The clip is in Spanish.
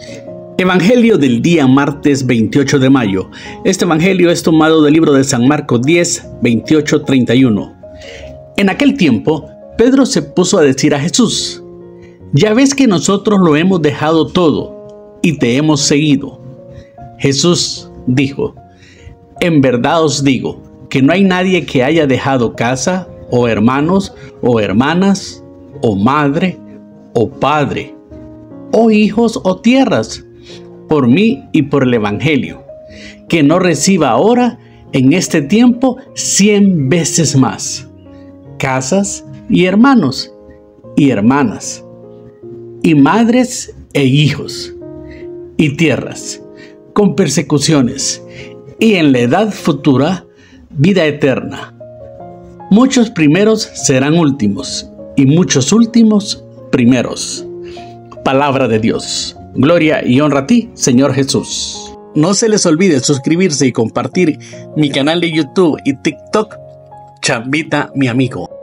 Evangelio del día martes 28 de mayo. Este evangelio es tomado del libro de San Marcos 10, 28, 31. En aquel tiempo, Pedro se puso a decir a Jesús: «Ya ves que nosotros lo hemos dejado todo y te hemos seguido». Jesús dijo: «En verdad os digo que no hay nadie que haya dejado casa, o hermanos, o hermanas, o madre, o padre, o hijos, o tierras, por mí y por el Evangelio, que no reciba ahora, en este tiempo, 100 veces más, casas, y hermanos, y hermanas, y madres e hijos, y tierras, con persecuciones, y en la edad futura, vida eterna. Muchos primeros serán últimos, y muchos últimos primeros». Palabra de Dios. Gloria y honra a ti, Señor Jesús. No se les olvide suscribirse y compartir mi canal de YouTube y TikTok, Chambita, mi amigo.